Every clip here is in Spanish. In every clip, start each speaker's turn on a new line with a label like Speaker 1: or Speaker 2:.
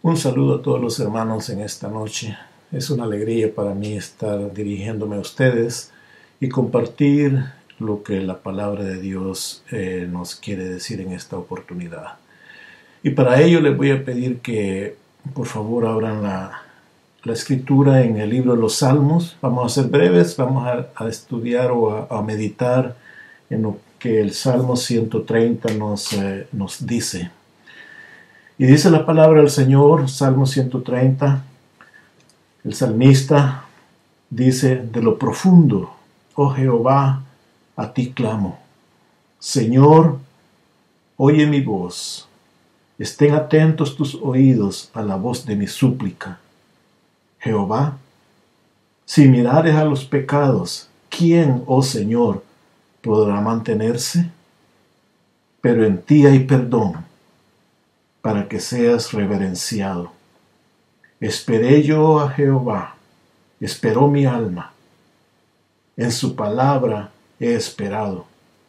Speaker 1: Un saludo a todos los hermanos en esta noche. Es una alegría para mí estar dirigiéndome a ustedes y compartir lo que la palabra de Dios nos quiere decir en esta oportunidad. Y para ello les voy a pedir que por favor abran la escritura en el libro de los Salmos. Vamos a ser breves, vamos a estudiar o a meditar en lo que el Salmo 130 nos dice. Y dice la palabra del Señor, Salmo 130, el salmista dice: de lo profundo, oh Jehová, a ti clamo. Señor, oye mi voz. Estén atentos tus oídos a la voz de mi súplica. Jehová, si mirares a los pecados, ¿quién, oh Señor, podrá mantenerse? Pero en ti hay perdón, para que seas reverenciado. Esperé yo a Jehová, esperó mi alma. En su palabra he esperado.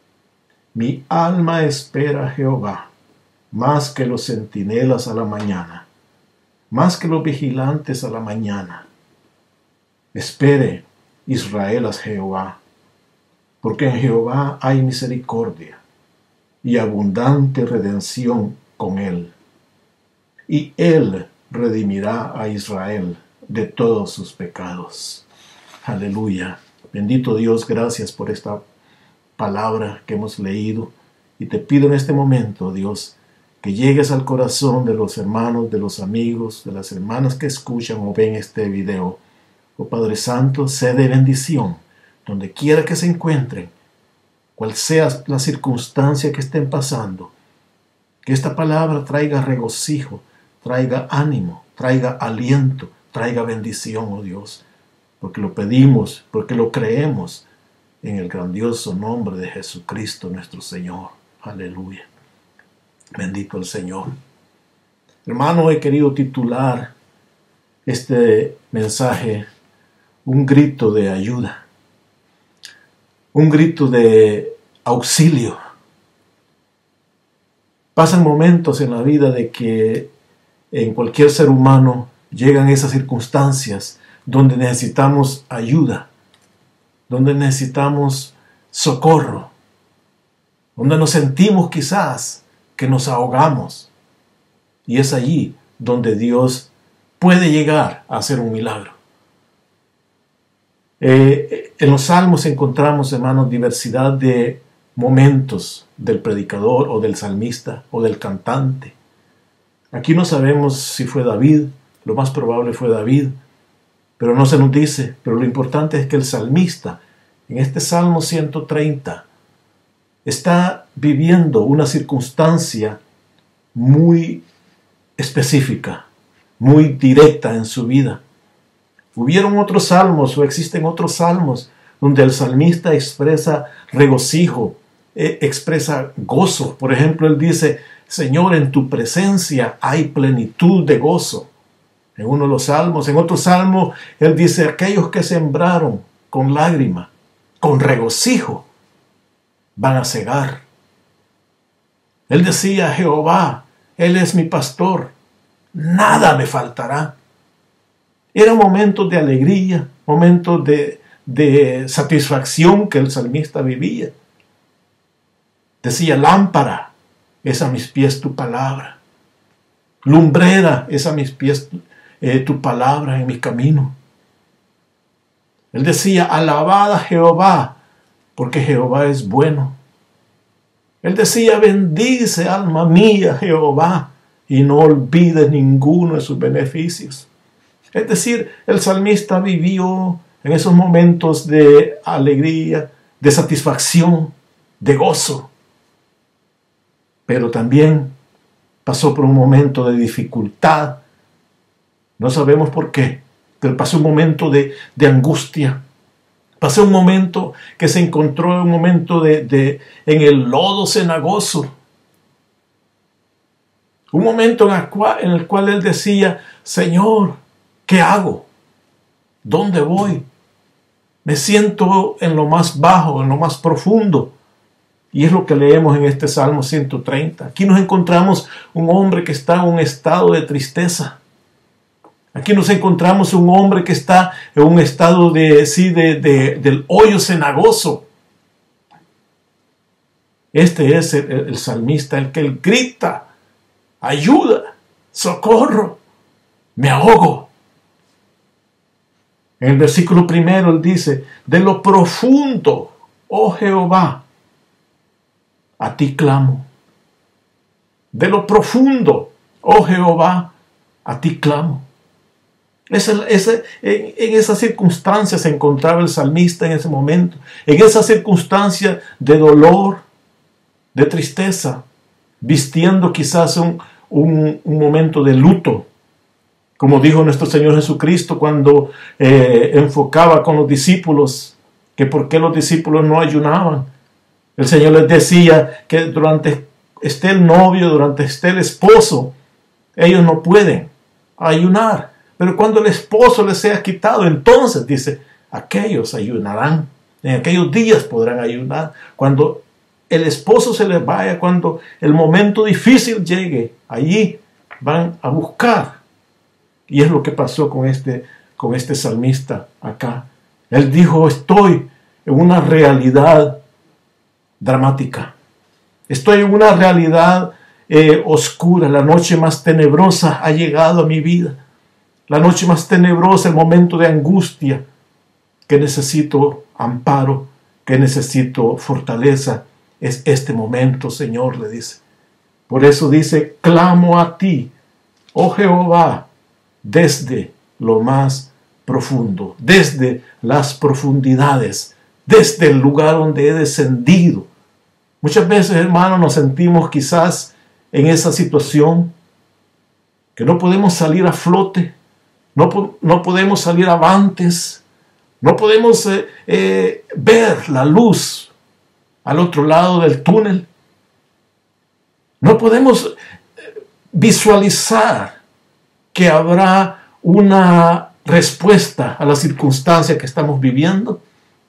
Speaker 1: Mi alma espera a Jehová, más que los centinelas a la mañana, más que los vigilantes a la mañana. Espere Israel a Jehová, porque en Jehová hay misericordia y abundante redención con él. Y él redimirá a Israel de todos sus pecados. Aleluya. Bendito Dios, gracias por esta palabra que hemos leído. Y te pido en este momento, Dios, que llegues al corazón de los hermanos, de los amigos, de las hermanas que escuchan o ven este video. Oh Padre Santo, sé de bendición, donde quiera que se encuentren, cual sea la circunstancia que estén pasando. Que esta palabra traiga regocijo, traiga ánimo, traiga aliento, traiga bendición, oh Dios, porque lo pedimos, porque lo creemos en el grandioso nombre de Jesucristo nuestro Señor. Aleluya. Bendito el Señor. Hermano, he querido titular este mensaje un grito de ayuda, un grito de auxilio. Pasan momentos en la vida de que en cualquier ser humano llegan esas circunstancias donde necesitamos ayuda, donde necesitamos socorro, donde nos sentimos quizás que nos ahogamos. Y es allí donde Dios puede llegar a hacer un milagro. En los Salmos encontramos, hermanos, diversidad de momentos del predicador o del salmista o del cantante. Aquí no sabemos si fue David, lo más probable fue David, pero no se nos dice. Pero lo importante es que el salmista, en este Salmo 130, está viviendo una circunstancia muy específica, muy directa en su vida. Hubieron otros salmos o existen otros salmos donde el salmista expresa regocijo, expresa gozo. Por ejemplo, él dice: Señor, en tu presencia hay plenitud de gozo. En uno de los salmos, en otro salmo, él dice: aquellos que sembraron con lágrima, con regocijo, van a segar. Él decía: Jehová, Él es mi pastor, nada me faltará. Eran momentos de alegría, momentos de satisfacción que el salmista vivía. Decía: lámpara es a mis pies tu palabra, lumbrera es a mis pies tu palabra en mi camino. Él decía: alabad a Jehová, porque Jehová es bueno. Él decía: bendice alma mía Jehová, y no olvides ninguno de sus beneficios. Es decir, el salmista vivió en esos momentos de alegría, de satisfacción, de gozo. Pero también pasó por un momento de dificultad. No sabemos por qué, pero pasó un momento de angustia. Pasó un momento que se encontró en un momento en el lodo cenagoso. Un momento en el cual él decía: Señor, ¿qué hago? ¿Dónde voy? Me siento en lo más bajo, en lo más profundo. Y es lo que leemos en este Salmo 130. Aquí nos encontramos un hombre que está en un estado de tristeza. Aquí nos encontramos un hombre que está en un estado del hoyo cenagoso. Este es el salmista, el que él grita: ayuda, socorro, me ahogo. En el versículo primero él dice: de lo profundo, oh Jehová, a ti clamo. De lo profundo, oh Jehová, a ti clamo. En esa circunstancia se encontraba el salmista en ese momento. En esa circunstancia de dolor, de tristeza, vistiendo quizás un momento de luto. Como dijo nuestro Señor Jesucristo cuando enfocaba con los discípulos, que por qué los discípulos no ayunaban. El Señor les decía que durante esté el novio, durante esté el esposo, ellos no pueden ayunar. Pero cuando el esposo les sea quitado, entonces dice, aquellos ayunarán. En aquellos días podrán ayunar. Cuando el esposo se les vaya, cuando el momento difícil llegue, allí van a buscar. Y es lo que pasó con este salmista acá. Él dijo: estoy en una realidad dramática. Estoy en una realidad oscura. La noche más tenebrosa ha llegado a mi vida. La noche más tenebrosa, el momento de angustia, que necesito amparo, que necesito fortaleza. Es este momento, Señor, le dice. Por eso dice: clamo a ti, oh Jehová, desde lo más profundo, desde las profundidades, desde el lugar donde he descendido. Muchas veces, hermanos, nos sentimos quizás en esa situación que no podemos salir a flote, no podemos salir avantes, no podemos ver la luz al otro lado del túnel. No podemos visualizar que habrá una respuesta a la circunstancia que estamos viviendo.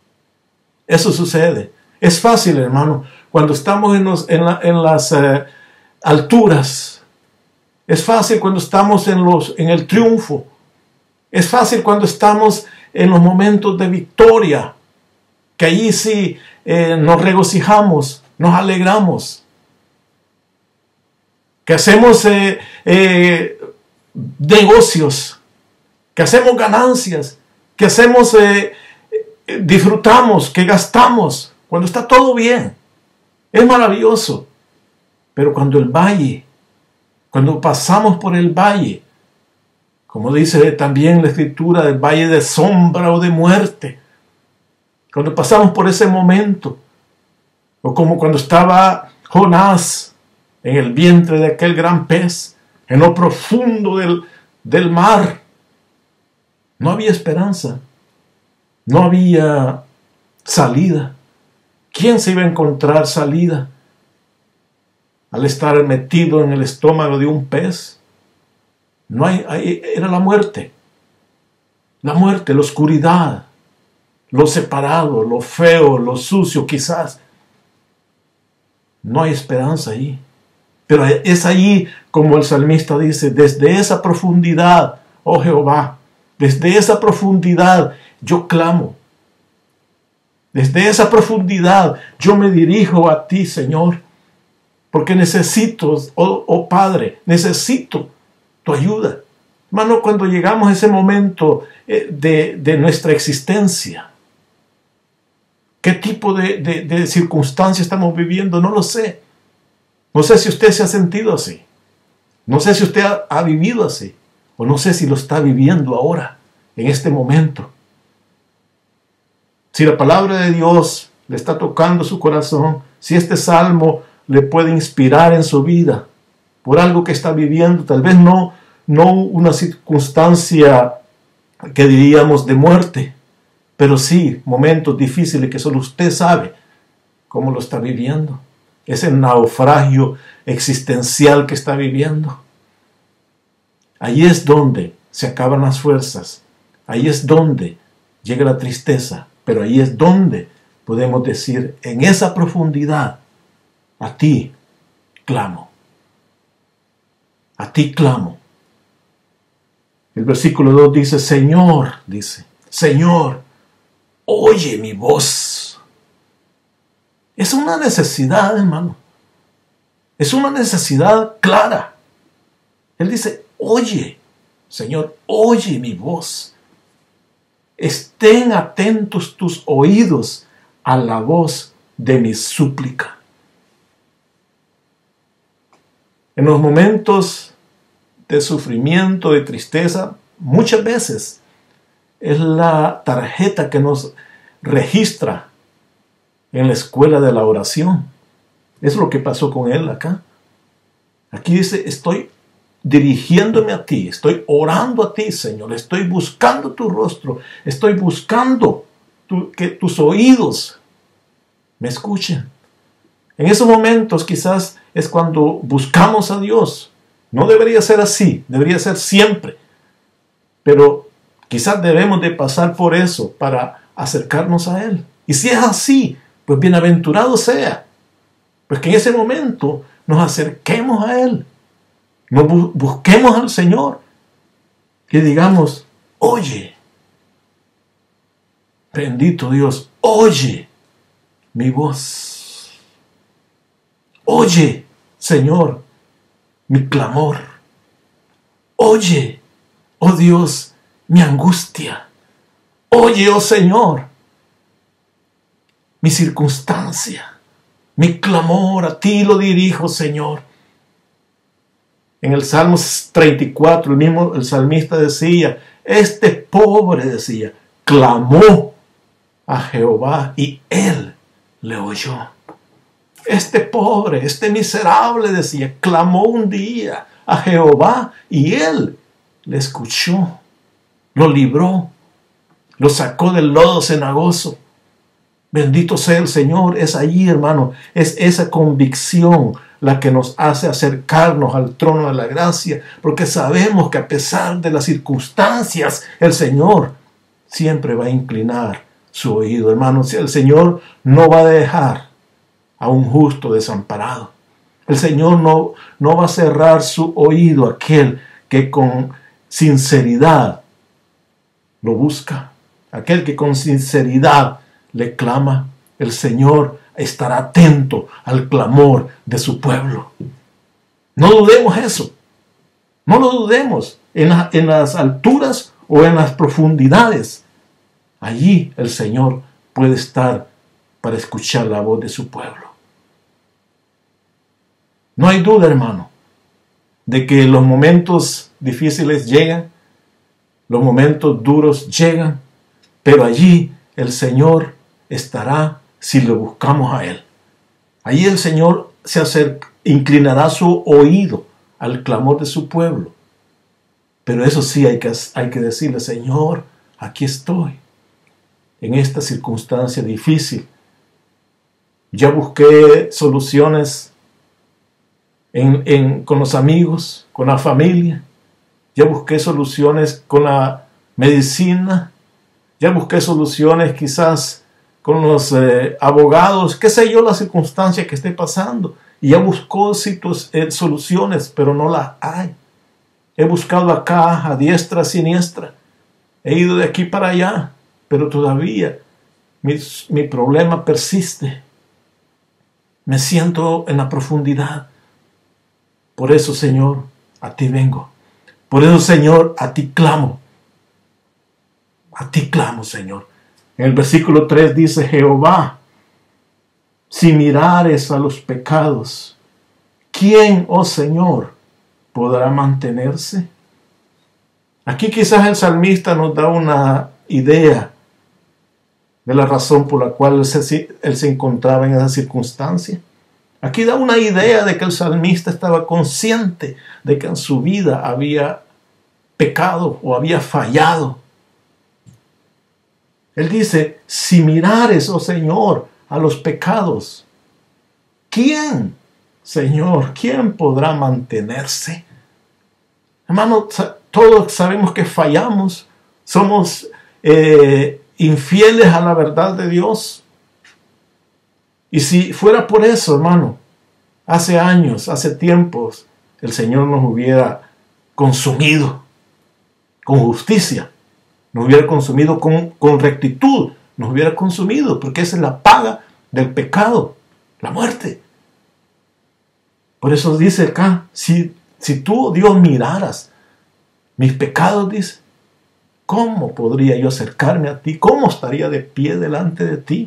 Speaker 1: Eso sucede. Es fácil, hermano, cuando estamos en las alturas. Es fácil cuando estamos en el triunfo. Es fácil cuando estamos en los momentos de victoria, que allí sí nos regocijamos, nos alegramos, que hacemos negocios, que hacemos ganancias, que hacemos, disfrutamos, que gastamos, cuando está todo bien. Es maravilloso. Pero cuando pasamos por el valle, como dice también la Escritura, del valle de sombra o de muerte, cuando pasamos por ese momento, o como cuando estaba Jonás en el vientre de aquel gran pez, en lo profundo del mar, no había esperanza, no había salida. ¿Quién se iba a encontrar salida al estar metido en el estómago de un pez? Era la muerte, la oscuridad, lo separado, lo feo, lo sucio quizás. No hay esperanza ahí. Pero es ahí, como el salmista dice, desde esa profundidad, oh Jehová, desde esa profundidad yo clamo. Desde esa profundidad yo me dirijo a ti, Señor, porque necesito, oh Padre, necesito tu ayuda. Hermano, cuando llegamos a ese momento de nuestra existencia, ¿qué tipo de circunstancia estamos viviendo? No lo sé. No sé si usted se ha sentido así. No sé si usted ha vivido así. O no sé si lo está viviendo ahora, en este momento. Si la palabra de Dios le está tocando su corazón, si este salmo le puede inspirar en su vida por algo que está viviendo, tal vez no una circunstancia que diríamos de muerte, pero sí momentos difíciles que solo usted sabe cómo lo está viviendo. Ese naufragio existencial que está viviendo. Ahí es donde se acaban las fuerzas. Ahí es donde llega la tristeza. Pero ahí es donde podemos decir, en esa profundidad, a ti clamo. A ti clamo. El versículo 2 dice, Señor, oye mi voz. Es una necesidad, hermano. Es una necesidad clara. Él dice, oye, Señor, oye mi voz. Estén atentos tus oídos a la voz de mi súplica. En los momentos de sufrimiento, de tristeza, muchas veces es la tarjeta que nos registra en la escuela de la oración. Es lo que pasó con él acá. Aquí dice, estoy dirigiéndome a ti, estoy orando a ti, Señor, estoy buscando tu rostro, estoy buscando que tus oídos me escuchen. En esos momentos quizás es cuando buscamos a Dios. No debería ser así, debería ser siempre. Pero quizás debemos de pasar por eso para acercarnos a Él. Y si es así, pues bienaventurado sea. Pues que en ese momento nos acerquemos a Él. Nos busquemos al Señor. Que digamos, oye, bendito Dios, oye mi voz. Oye, Señor, mi clamor. Oye, oh Dios, mi angustia. Oye, oh Señor, mi circunstancia. Mi clamor a ti lo dirijo, Señor. En el Salmo 34, el salmista decía, este pobre, decía, clamó a Jehová y Él le oyó. Este pobre, este miserable, decía, clamó un día a Jehová y Él le escuchó, lo libró, lo sacó del lodo cenagoso. Bendito sea el Señor. Es allí, hermano, es esa convicción la que nos hace acercarnos al trono de la gracia, porque sabemos que a pesar de las circunstancias, el Señor siempre va a inclinar su oído, hermano. El Señor no va a dejar a un justo desamparado. El Señor no va a cerrar su oído a aquel que con sinceridad lo busca, aquel que con sinceridad le clama. El Señor estará atento al clamor de su pueblo. No dudemos eso. No lo dudemos. En las alturas o en las profundidades, allí el Señor puede estar para escuchar la voz de su pueblo. No hay duda, hermano, de que los momentos difíciles llegan, los momentos duros llegan, pero allí el Señor estará si lo buscamos a Él. Allí el Señor inclinará su oído al clamor de su pueblo. Pero eso sí hay que decirle, Señor, aquí estoy, en esta circunstancia difícil. Ya busqué soluciones con los amigos, con la familia. Ya busqué soluciones con la medicina. Ya busqué soluciones quizás con los abogados, qué sé yo, la circunstancia que esté pasando. Y ya buscó soluciones, pero no las hay. He buscado acá, a diestra, a siniestra. He ido de aquí para allá, pero todavía mi problema persiste. Me siento en la profundidad. Por eso, Señor, a ti vengo. Por eso, Señor, a ti clamo. A ti clamo, Señor. En el versículo 3 dice, Jehová, si mirares a los pecados, ¿quién, oh Señor, podrá mantenerse? Aquí quizás el salmista nos da una idea de la razón por la cual él se encontraba en esa circunstancia. Aquí da una idea de que el salmista estaba consciente de que en su vida había pecado o había fallado. Él dice, si mirares, oh Señor, a los pecados, ¿quién, Señor, quién podrá mantenerse? Hermano, todos sabemos que fallamos, somos infieles a la verdad de Dios. Y si fuera por eso, hermano, hace años, hace tiempos, el Señor nos hubiera consumido. con justicia, nos hubiera consumido con rectitud, nos hubiera consumido, porque esa es la paga del pecado, la muerte. Por eso dice acá, si tú, oh Dios, miraras mis pecados, dice, ¿cómo podría yo acercarme a ti? ¿Cómo estaría de pie delante de ti?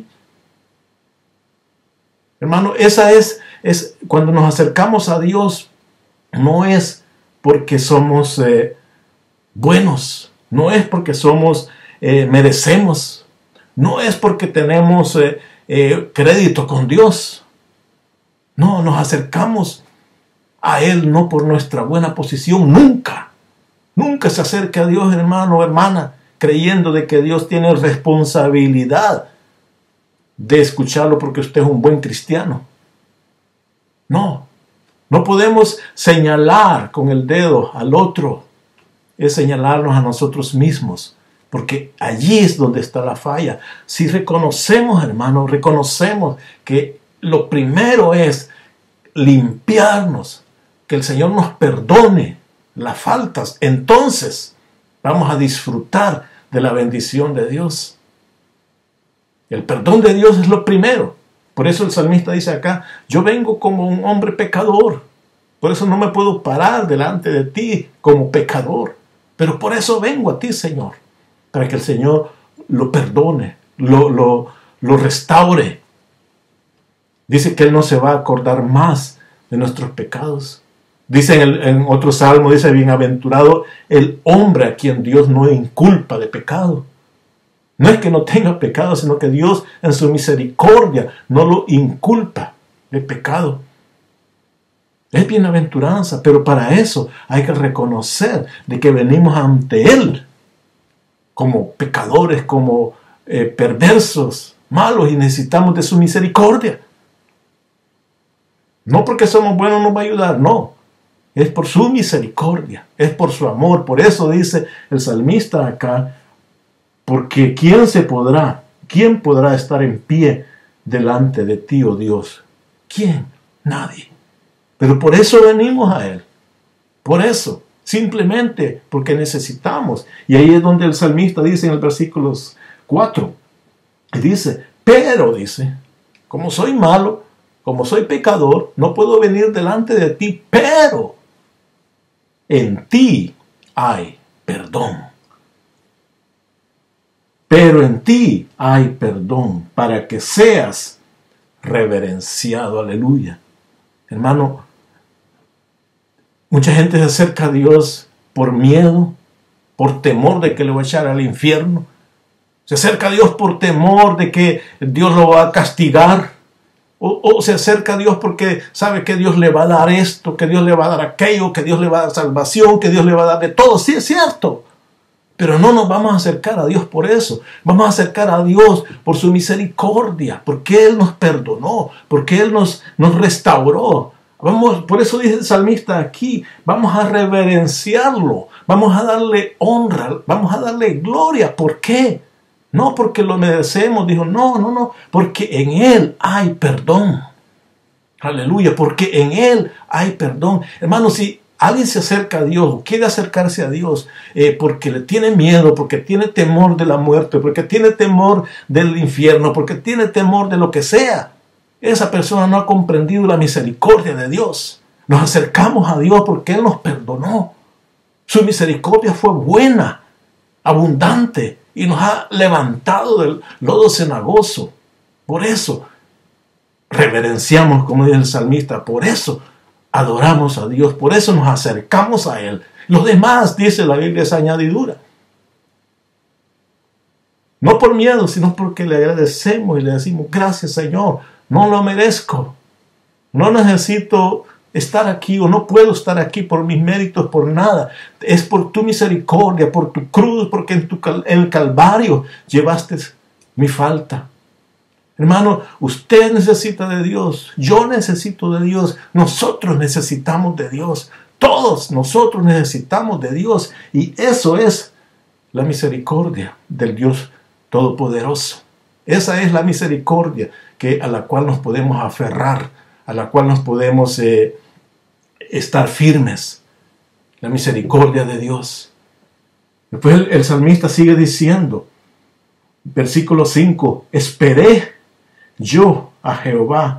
Speaker 1: Hermano, esa es cuando nos acercamos a Dios, no es porque somos buenos, no es porque merecemos, no es porque tenemos crédito con Dios. No, nos acercamos a Él no por nuestra buena posición, nunca. Nunca se acerque a Dios, hermano o hermana, creyendo de que Dios tiene responsabilidad de escucharlo porque usted es un buen cristiano. No podemos señalar con el dedo al otro, es señalarnos a nosotros mismos, porque allí es donde está la falla. Si reconocemos, hermano, reconocemos que lo primero es limpiarnos, que el Señor nos perdone las faltas, entonces vamos a disfrutar de la bendición de Dios. El perdón de Dios es lo primero. Por eso el salmista dice acá, yo vengo como un hombre pecador, por eso no me puedo parar delante de ti como pecador, pero por eso vengo a ti, Señor, para que el Señor lo perdone, lo restaure. Dice que Él no se va a acordar más de nuestros pecados. Dice en otro salmo, dice, bienaventurado el hombre a quien Dios no inculpa de pecado. No es que no tenga pecado, sino que Dios en su misericordia no lo inculpa de pecado. Es bienaventuranza, pero para eso hay que reconocer de que venimos ante Él como pecadores, como perversos, malos, y necesitamos de su misericordia. No porque somos buenos nos va a ayudar, no. Es por su misericordia, es por su amor. Por eso dice el salmista acá, porque ¿quién podrá estar en pie delante de ti, oh Dios? ¿Quién? Nadie. Pero por eso venimos a Él. Por eso, simplemente porque necesitamos. Y ahí es donde el salmista dice en el versículo 4, dice, pero dice, como soy malo, como soy pecador, no puedo venir delante de ti, pero en ti hay perdón. Pero en ti hay perdón para que seas reverenciado. Aleluya. Hermano, mucha gente se acerca a Dios por miedo, por temor de que le va a echar al infierno. Se acerca a Dios por temor de que Dios lo va a castigar. O se acerca a Dios porque sabe que Dios le va a dar esto, que Dios le va a dar aquello, que Dios le va a dar salvación, que Dios le va a dar de todo. Sí, es cierto. Pero no nos vamos a acercar a Dios por eso. Vamos a acercar a Dios por su misericordia, porque Él nos perdonó, porque Él nos restauró. Por eso dice el salmista aquí, vamos a reverenciarlo, vamos a darle honra, vamos a darle gloria. ¿Por qué? No porque lo merecemos, dijo, no, porque en Él hay perdón. Aleluya, porque en Él hay perdón. Hermanos, si alguien se acerca a Dios, quiere acercarse a Dios porque le tiene miedo, porque tiene temor de la muerte, porque tiene temor del infierno, porque tiene temor de lo que sea, esa persona no ha comprendido la misericordia de Dios. Nos acercamos a Dios porque Él nos perdonó. Su misericordia fue buena, abundante, y nos ha levantado del lodo cenagoso. Por eso reverenciamos, como dice el salmista, por eso adoramos a Dios, por eso nos acercamos a Él. Lo demás, dice la Biblia, es añadidura. No por miedo, sino porque le agradecemos y le decimos, gracias Señor, no lo merezco. No necesito estar aquí o no puedo estar aquí por mis méritos, por nada. Es por tu misericordia, por tu cruz, porque en el Calvario llevaste mi falta. Hermano, usted necesita de Dios, yo necesito de Dios, nosotros necesitamos de Dios, todos nosotros necesitamos de Dios, y eso es la misericordia del Dios Todopoderoso. Esa es la misericordia a la cual nos podemos aferrar, a la cual nos podemos estar firmes. La misericordia de Dios. Después el salmista sigue diciendo, versículo 5, esperé yo a Jehová,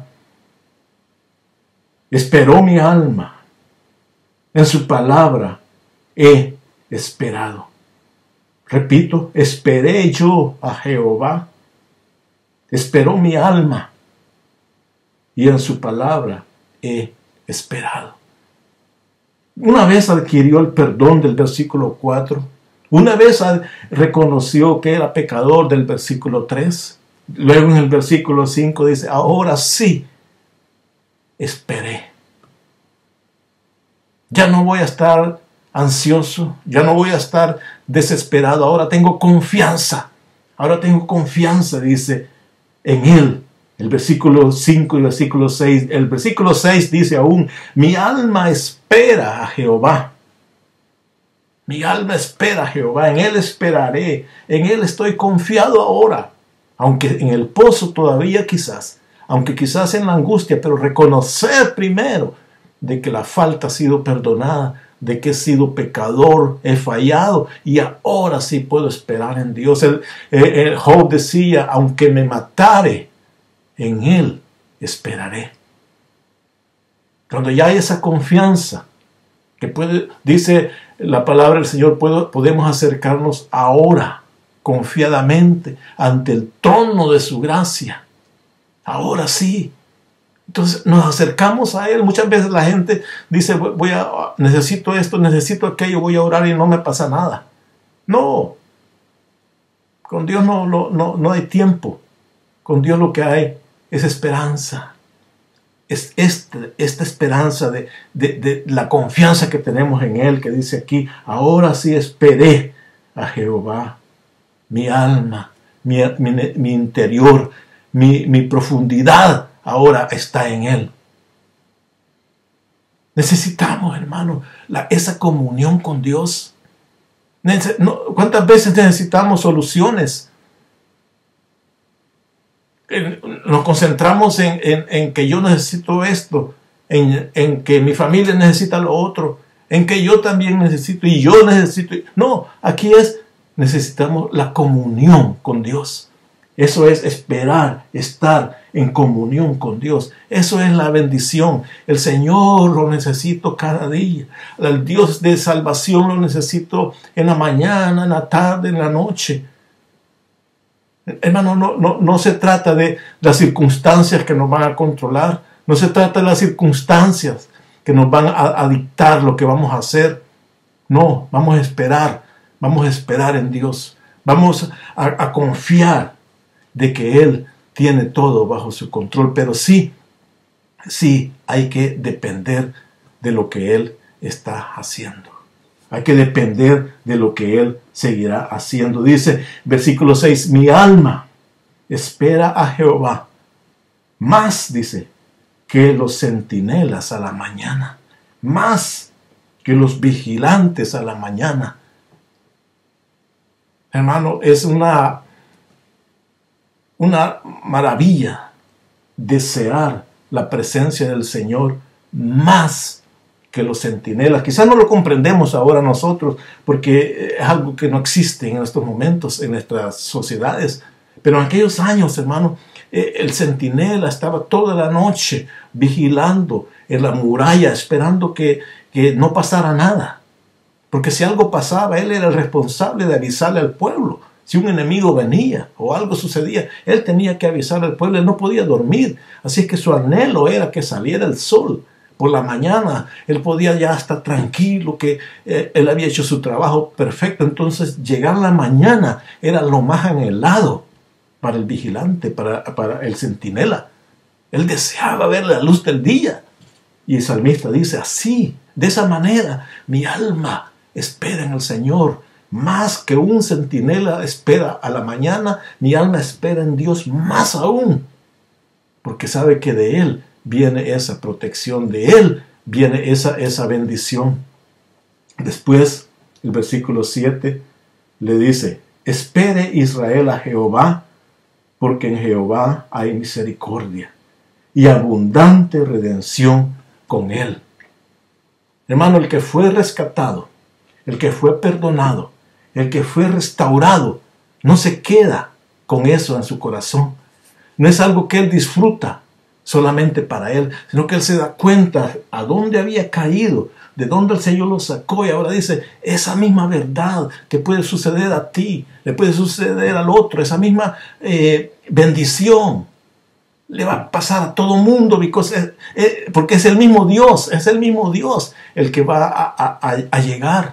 Speaker 1: esperó mi alma, en su palabra he esperado. Repito, esperé yo a Jehová, esperó mi alma, y en su palabra he esperado. Una vez adquirió el perdón del versículo 4, una vez reconoció que era pecador del versículo 3, luego en el versículo 5 dice, ahora sí, esperé. Ya no voy a estar ansioso, ya no voy a estar desesperado, ahora tengo confianza, dice, en Él. El versículo 5 y el versículo 6, el versículo 6 dice aún, mi alma espera a Jehová. Mi alma espera a Jehová, en Él esperaré, en Él estoy confiado ahora, aunque en el pozo todavía quizás, aunque quizás en la angustia, pero reconocer primero de que la falta ha sido perdonada, de que he sido pecador, he fallado y ahora sí puedo esperar en Dios. Job decía, aunque me matare, en Él esperaré. Cuando ya hay esa confianza, que dice la palabra del Señor, podemos acercarnos ahora confiadamente ante el trono de su gracia. Ahora sí. Entonces nos acercamos a Él. Muchas veces la gente dice, necesito esto, necesito aquello, voy a orar y no me pasa nada. No. Con Dios no hay tiempo. Con Dios lo que hay es esperanza. Es esta esperanza de la confianza que tenemos en Él, que dice aquí, ahora sí esperé a Jehová. Mi alma, mi interior, mi profundidad ahora está en Él. Necesitamos, hermano, esa comunión con Dios. ¿Cuántas veces necesitamos soluciones? Nos concentramos en que yo necesito esto, en que mi familia necesita lo otro, en que yo también necesito y yo necesito. No, aquí necesitamos la comunión con Dios. Eso es esperar, estar en comunión con Dios. Eso es la bendición. El Señor lo necesito cada día. El Dios de salvación lo necesito en la mañana, en la tarde, en la noche. Hermano, no se trata de las circunstancias que nos van a controlar. No se trata de las circunstancias que nos van a dictar lo que vamos a hacer. No, vamos a esperar en Dios. Vamos a confiar de que Él tiene todo bajo su control. Pero sí hay que depender de lo que Él está haciendo. Hay que depender de lo que Él seguirá haciendo. Dice, versículo 6, mi alma espera a Jehová, más, dice, que los centinelas a la mañana, más que los vigilantes a la mañana. Hermano, es una maravilla desear la presencia del Señor más que los centinelas. Quizás no lo comprendemos ahora nosotros porque es algo que no existe en estos momentos en nuestras sociedades, pero en aquellos años, hermano, el centinela estaba toda la noche vigilando en la muralla, esperando que no pasara nada, porque si algo pasaba, él era el responsable de avisarle al pueblo. Si un enemigo venía o algo sucedía, él tenía que avisar al pueblo, él no podía dormir, así es que su anhelo era que saliera el sol. Por la mañana él podía ya estar tranquilo, que él había hecho su trabajo perfecto. Entonces llegar la mañana era lo más anhelado para el vigilante, para el centinela. Él deseaba ver la luz del día. Y el salmista dice así, de esa manera, mi alma espera en el Señor. Más que un centinela espera a la mañana, mi alma espera en Dios más aún. Porque sabe que de Él viene esa protección, de Él viene esa bendición. Después, el versículo 7 le dice, espere Israel a Jehová, porque en Jehová hay misericordia y abundante redención con Él. Hermano, el que fue rescatado, el que fue perdonado, el que fue restaurado, no se queda con eso en su corazón. No es algo que él disfruta solamente para él, sino que él se da cuenta a dónde había caído, de dónde el Señor lo sacó, y ahora dice, esa misma verdad que puede suceder a ti, le puede suceder al otro, esa misma bendición le va a pasar a todo mundo, porque es el mismo Dios el que va a llegar.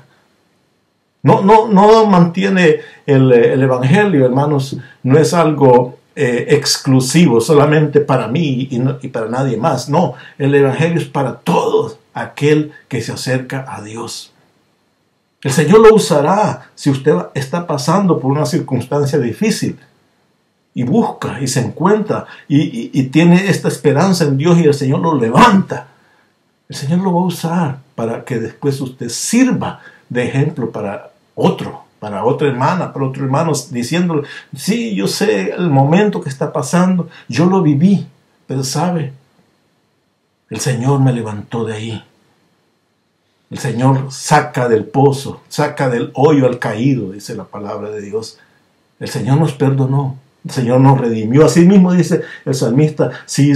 Speaker 1: No mantiene el Evangelio, hermanos, no es algo exclusivo solamente para mí y para nadie más. No, el Evangelio es para todos aquel que se acerca a Dios. El Señor lo usará si usted está pasando por una circunstancia difícil y busca y se encuentra y tiene esta esperanza en Dios y el Señor lo levanta. El Señor lo va a usar para que después usted sirva de ejemplo para otra hermana, para otro hermano, diciéndole, sí, yo sé el momento que está pasando, yo lo viví, pero sabe, el Señor me levantó de ahí. El Señor saca del pozo, saca del hoyo al caído, dice la palabra de Dios. El Señor nos perdonó, el Señor nos redimió. Así mismo dice el salmista, si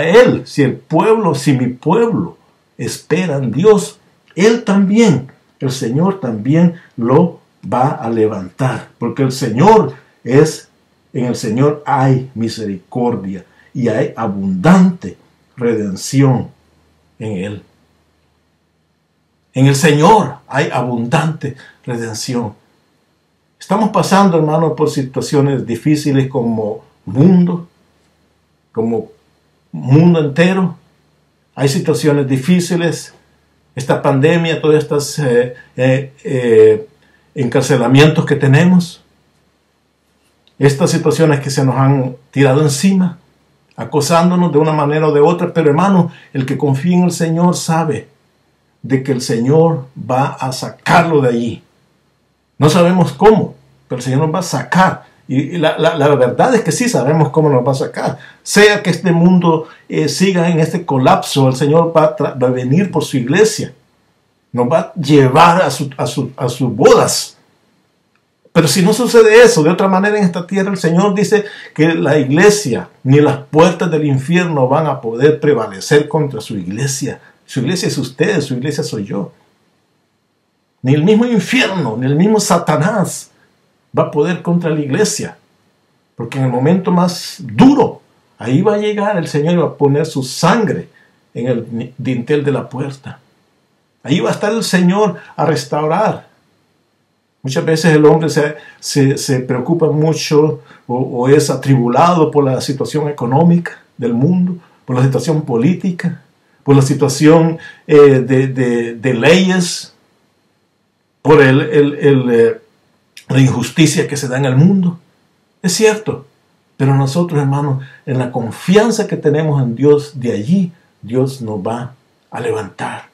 Speaker 1: mi pueblo espera en Dios, el Señor también lo va a levantar, porque en el Señor hay misericordia y hay abundante redención en Él. En el Señor hay abundante redención. Estamos pasando, hermanos, por situaciones difíciles como mundo entero. Hay situaciones difíciles. Esta pandemia, todos estos encarcelamientos que tenemos, estas situaciones que se nos han tirado encima, acosándonos de una manera o de otra, pero hermano, el que confía en el Señor sabe de que el Señor va a sacarlo de allí. No sabemos cómo, pero el Señor nos va a sacar. Y la verdad es que sí sabemos cómo nos va a sacar. Sea que este mundo siga en este colapso, el Señor va a venir por su iglesia. Nos va a llevar a sus bodas. Pero si no sucede eso, de otra manera en esta tierra, el Señor dice que la iglesia, ni las puertas del infierno van a poder prevalecer contra su iglesia. Su iglesia es usted, su iglesia soy yo. Ni el mismo infierno, ni el mismo Satanás va a poder contra la iglesia. Porque en el momento más duro, ahí va a llegar el Señor y va a poner su sangre en el dintel de la puerta. Ahí va a estar el Señor a restaurar. Muchas veces el hombre se preocupa mucho o es atribulado por la situación económica del mundo, por la situación política, por la situación de leyes, por la injusticia que se da en el mundo. Es cierto, pero nosotros, hermanos, en la confianza que tenemos en Dios, de allí Dios nos va a levantar.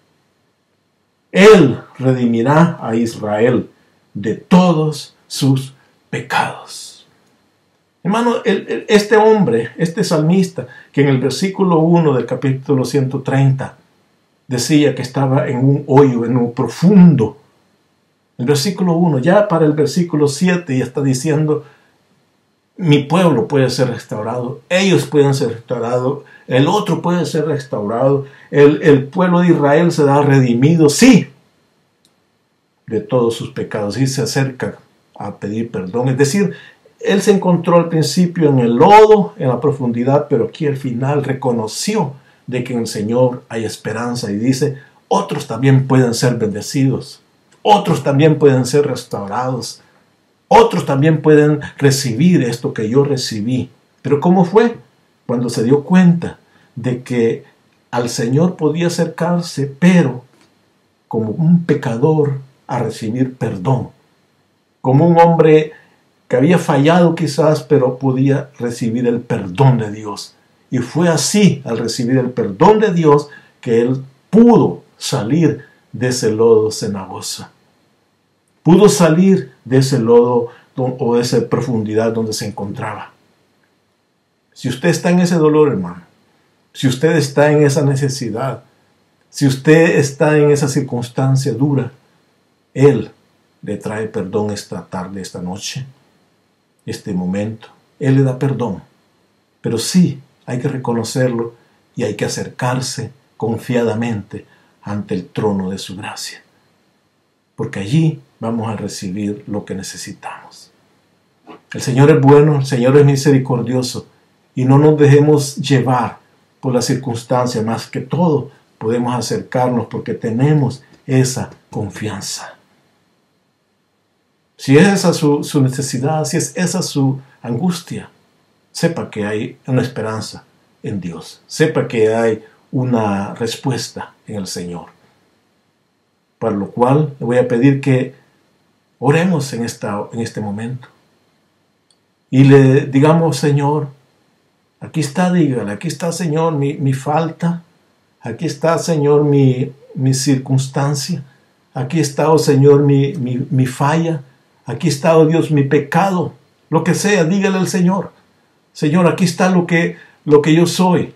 Speaker 1: Él redimirá a Israel de todos sus pecados. Hermano, este hombre, este salmista, que en el versículo 1 del capítulo 130 decía que estaba en un hoyo, en un profundo. El versículo 1, ya para el versículo 7 ya está diciendo, mi pueblo puede ser restaurado, ellos pueden ser restaurados, el otro puede ser restaurado, el pueblo de Israel será redimido, sí, de todos sus pecados, y se acerca a pedir perdón. Es decir, él se encontró al principio en el lodo, en la profundidad, pero aquí al final reconoció de que en el Señor hay esperanza y dice, otros también pueden ser bendecidos, otros también pueden ser restaurados, otros también pueden recibir esto que yo recibí. Pero ¿cómo fue? Cuando se dio cuenta de que al Señor podía acercarse, pero como un pecador a recibir perdón, como un hombre que había fallado quizás, pero podía recibir el perdón de Dios. Y fue así, al recibir el perdón de Dios, que él pudo salir de ese lodo cenagoso. Pudo salir de ese lodo o de esa profundidad donde se encontraba. Si usted está en ese dolor, hermano, si usted está en esa necesidad, si usted está en esa circunstancia dura, Él le trae perdón esta tarde, esta noche, este momento. Él le da perdón. Pero sí, hay que reconocerlo y hay que acercarse confiadamente ante el trono de su gracia. Porque allí vamos a recibir lo que necesitamos. El Señor es bueno, el Señor es misericordioso, y no nos dejemos llevar por las circunstancias. Más que todo, podemos acercarnos porque tenemos esa confianza. Si es esa su necesidad, si es esa su angustia, sepa que hay una esperanza en Dios. Sepa que hay una respuesta en el Señor. Para lo cual le voy a pedir que oremos en este momento. Y le digamos, Señor, aquí está, dígale, aquí está, Señor, mi falta. Aquí está, Señor, mi circunstancia. Aquí está, oh Señor, mi falla. Aquí está, oh Dios, mi pecado. Lo que sea, dígale al Señor. Señor, aquí está lo que yo soy.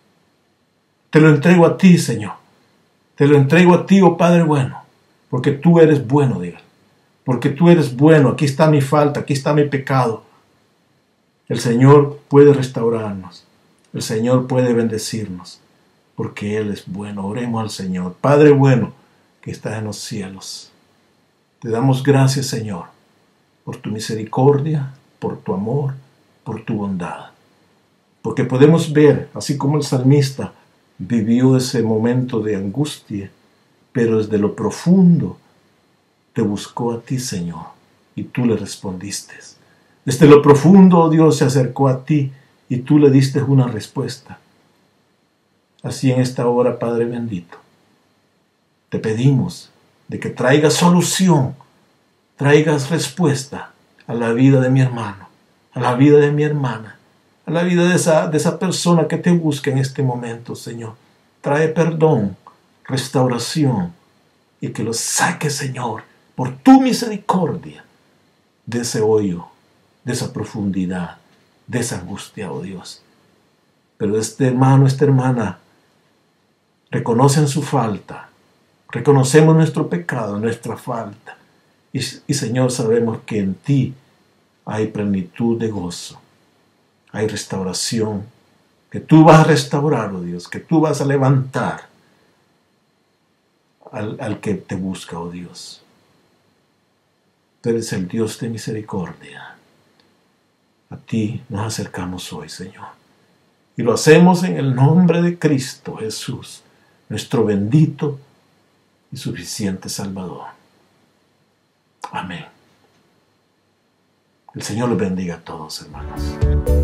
Speaker 1: Te lo entrego a ti, Señor. Te lo entrego a ti, oh Padre bueno. Porque tú eres bueno, dígale. Porque tú eres bueno. Aquí está mi falta, aquí está mi pecado. El Señor puede restaurarnos. El Señor puede bendecirnos. Porque Él es bueno. Oremos al Señor. Padre bueno, que estás en los cielos. Te damos gracias, Señor, por tu misericordia, por tu amor, por tu bondad. Porque podemos ver, así como el salmista vivió ese momento de angustia, pero desde lo profundo te buscó a ti, Señor, y tú le respondiste. Desde lo profundo, Dios se acercó a ti y tú le diste una respuesta. Así en esta hora, Padre bendito, te pedimos de que traigas solución, traigas respuesta a la vida de mi hermano, a la vida de mi hermana, a la vida de esa persona que te busca en este momento, Señor. Trae perdón, restauración, y que los saque, Señor, por tu misericordia, de ese hoyo, de esa profundidad, de esa angustia, oh Dios. Pero este hermano, esta hermana, reconocen su falta, reconocemos nuestro pecado, nuestra falta, y Señor, sabemos que en ti hay plenitud de gozo, hay restauración, que tú vas a restaurar, oh Dios, que tú vas a levantar al que te busca, oh Dios. Tú eres el Dios de misericordia. A ti nos acercamos hoy, Señor. Y lo hacemos en el nombre de Cristo Jesús, nuestro bendito y suficiente Salvador. Amén. El Señor les bendiga a todos, hermanos.